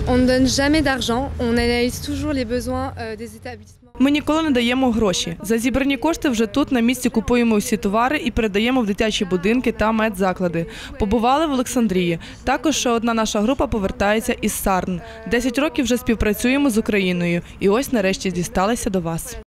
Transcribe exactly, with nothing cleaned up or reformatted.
On ne donne jamais d'argent, on analyse toujours les besoins des établissements. Ми ніколи не даємо гроші. За зібрані кошти вже тут на місці купуємо всі товари і передаємо в дитячі будинки та медзаклади. Побували в Олександрії. Також ще одна наша група повертається із Сарн. Десять років вже співпрацюємо з Україною. І ось нарешті дісталися до вас.